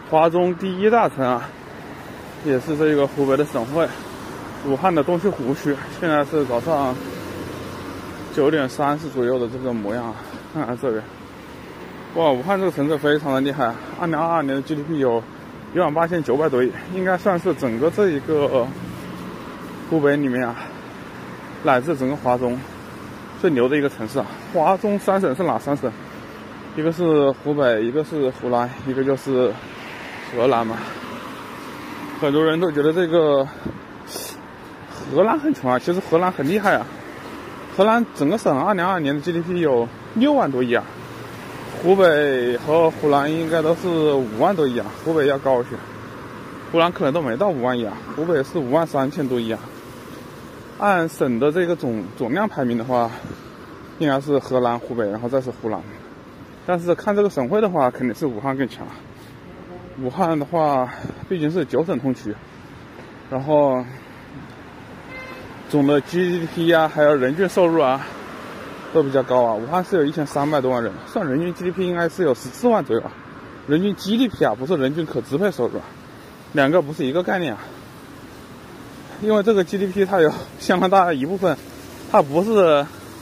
华中第一大城啊，也是这个湖北的省会，武汉的东西湖区。现在是早上9点30左右的这个模样啊，看看这边，哇，武汉这个城市非常的厉害，2022年的 GDP 有18900多亿，应该算是整个这一个湖北里面啊，乃至整个华中最牛的一个城市啊。华中3省是哪3省？一个是湖北，一个是湖南，一个就是河南嘛。很多人都觉得这个河南很穷啊，其实河南很厉害啊。河南整个省2022年的 GDP 有6万多亿啊，湖北和湖南应该都是5万多亿啊，湖北要高一些，湖南可能都没到5万亿啊，湖北是53000多亿啊。按省的这个总量排名的话，应该是河南、湖北，然后再是湖南。但是看这个省会的话，肯定是武汉更强。武汉的话，毕竟是9省通衢，然后总的 GDP 啊，还有人均收入啊，都比较高啊。武汉是有1300多万人，算人均 GDP 应该是有14万左右啊。人均 GDP 啊，不是人均可支配收入啊，两个不是一个概念啊。因为这个 GDP 它有相当大的一部分，它不是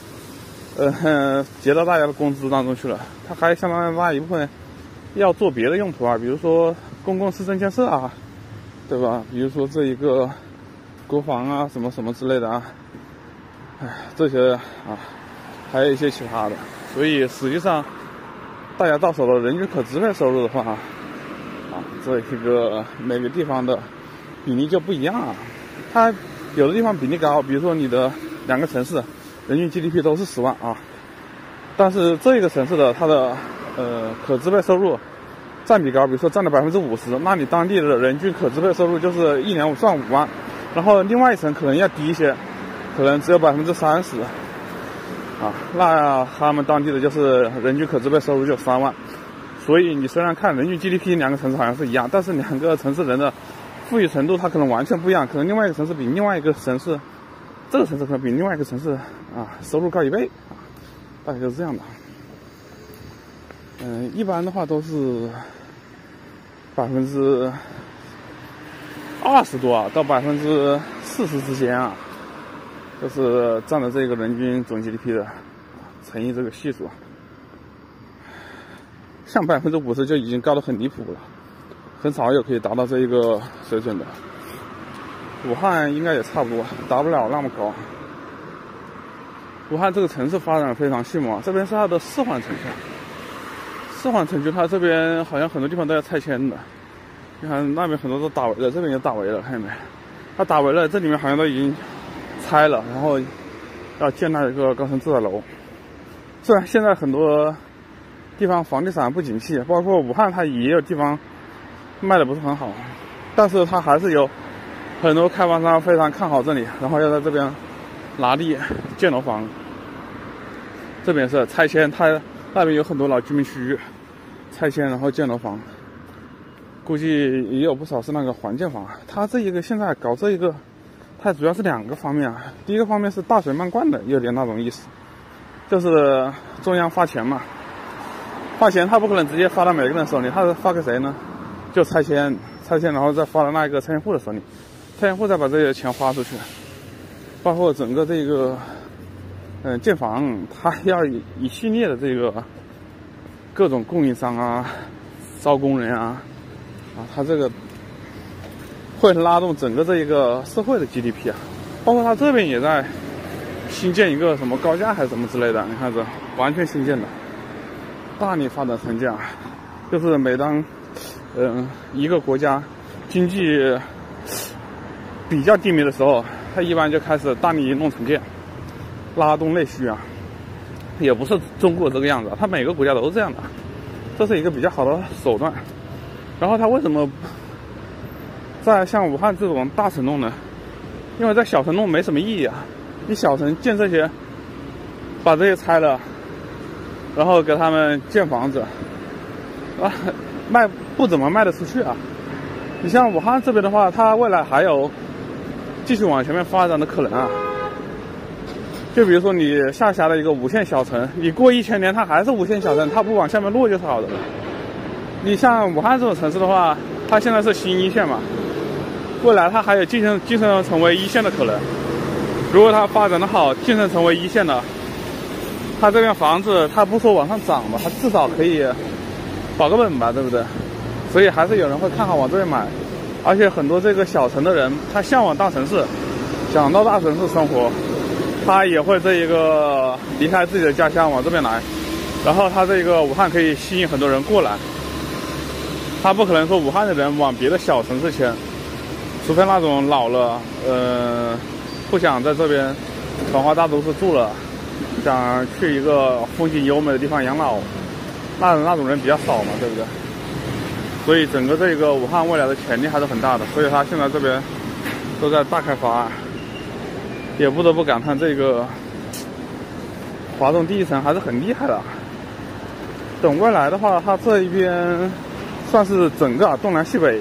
结到大家的工资当中去了，它还有相当大一部分要做别的用途啊，比如说公共市政建设啊，对吧？比如说这一个国防啊，什么什么之类的啊，这些啊，还有一些其他的。所以实际上，大家到手的人均可支配收入的话，啊，这一个每个地方的比例就不一样啊。它有的地方比例高，比如说你的2个城市人均 GDP 都是10万啊，但是这个城市的它的可支配收入占比高，比如说占了50%，那你当地的人均可支配收入就是一年算5万，然后另外一层可能要低一些，可能只有30%啊，那他们当地的就是人均可支配收入就3万。所以你虽然看人均 GDP 2个城市好像是一样，但是2个城市人的富裕程度它可能完全不一样，可能另外一个城市比另外一个城市，这个城市可能比另外一个城市啊收入高1倍啊，大概就是这样的。一般的话都是20%多啊到40%之间啊，就是占了这个人均总 GDP 的乘以这个系数，像50%就已经高得很离谱了，很少有可以达到这一个水准的。武汉应该也差不多，达不了那么高。武汉这个城市发展非常迅猛，这边是它的4环城区。4环城区它这边好像很多地方都要拆迁的，你看那边很多都打围了，这边也打围了，看见没？它打围了，这里面好像都已经拆了，然后要建那一个高层住宅楼。虽然现在很多地方房地产不景气，包括武汉它也有地方卖的不是很好，但是它还是有很多开发商非常看好这里，然后要在这边拿地建楼房。这边是拆迁，它那边有很多老居民区域，拆迁然后建楼房，估计也有不少是那个环建房。它这一个现在搞这一个，它主要是2个方面啊。第一个方面是大水漫灌的，有点那种意思，就是中央发钱嘛，发钱他不可能直接发到每个人手里，他是发给谁呢？就拆迁，然后再发到那个拆迁户的手里，拆迁户再把这些钱花出去，包括整个这个建房，它要一系列的这个各种供应商啊，招工人啊，它这个会拉动整个这一个社会的 GDP 啊，包括它这边也在新建一个什么高架还是什么之类的，你看这完全新建的，大力发展城建，就是每当一个国家经济比较低迷的时候，它一般就开始大力弄城建，拉动内需啊。也不是中国这个样子，它每个国家都是这样的，这是一个比较好的手段。然后它为什么在像武汉这种大城弄呢？因为在小城弄没什么意义啊，你小城建这些，把这些拆了，然后给他们建房子啊，不怎么卖得出去啊。你像武汉这边的话，它未来还有继续往前面发展的可能啊。就比如说你下辖的一个5线小城，你过1000年它还是5线小城，它不往下面落就是好的了。 你像武汉这种城市的话，它现在是新一线嘛，未来它还有晋升成为一线的可能。如果它发展的好，晋升成为一线的，它这边房子它不说往上涨吧，它至少可以保个本吧，对不对？所以还是有人会看好往这边买，而且很多这个小城的人，他向往大城市，想到大城市生活，他也会这一个离开自己的家乡往这边来，然后他这个武汉可以吸引很多人过来，他不可能说武汉的人往别的小城市迁，除非那种老了，不想在这边繁华大都市住了，想去一个风景优美的地方养老，那种人比较少嘛，对不对？所以整个这个武汉未来的潜力还是很大的，所以它现在这边都在大开发，也不得不感叹这个华东第一城还是很厉害的。等未来的话，它这一边算是整个东南西北，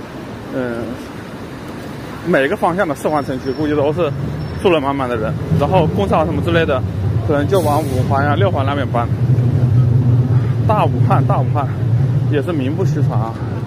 每个方向的4环城区估计都是住了满满的人，然后工厂什么之类的，可能就往5环呀、6环那边搬。大武汉也是名不虚传啊。